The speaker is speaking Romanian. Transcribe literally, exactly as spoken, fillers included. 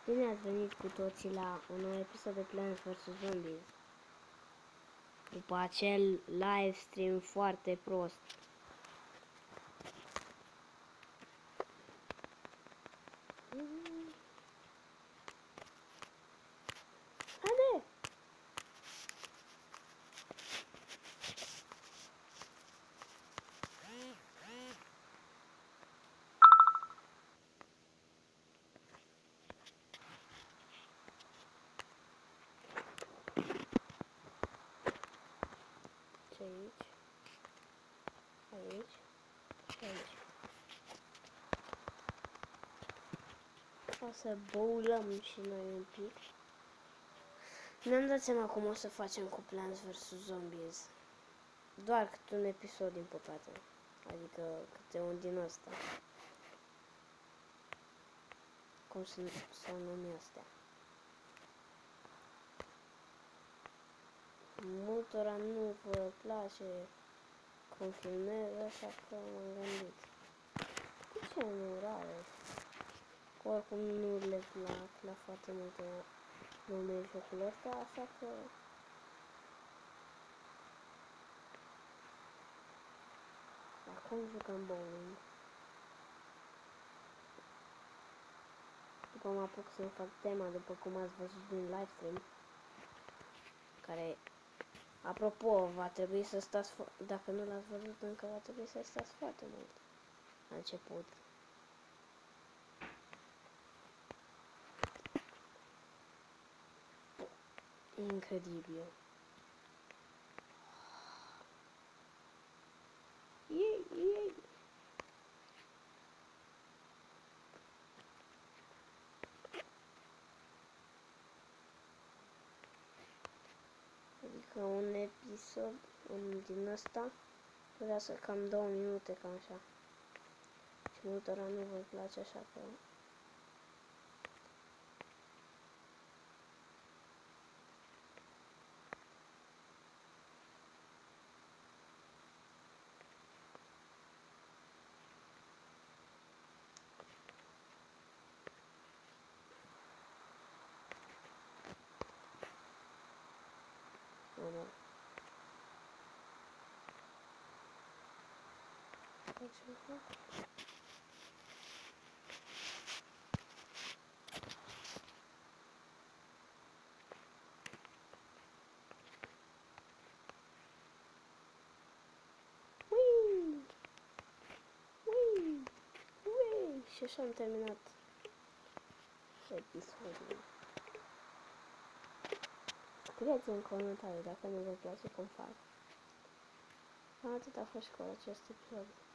Bine ați venit cu toții la un nou episod de Plants versus. Zombies. După acel live stream foarte prost. Haide! Ce aici? Aici? Și aici. O să băulăm și noi un pic. Ne-am dat seama cum o să facem cu Plants versus. Zombies. Doar câte un episod, din păcate. Adică câte un din ăsta. Cum să s-au numit astea. Multora nu vă place cum filmez, așa că m-am gândit. De ce nu rare? Oricum nu le plac la foarte multe lume jocul ăsta, așa că acum jucăm bowling. După mă apuc să-mi fac tema, după cum ați văzut din livestream, care, apropo, va trebui să stați, dacă nu l-ați văzut încă, va trebui să stați foarte mult la început. Incredibil. Ei, ei. Adică un episod un din ăsta putea să cam două minute, cam așa. Și multora nu vă place, așa că nu. Ui! Ui! Ui! Și așa am terminat episodul. Scrieți în comentarii dacă nu vă place cum fac. Cam atât a fost cu acest episod.